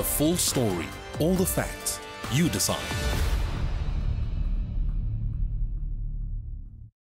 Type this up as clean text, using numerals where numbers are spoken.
The full story, all the facts, you decide.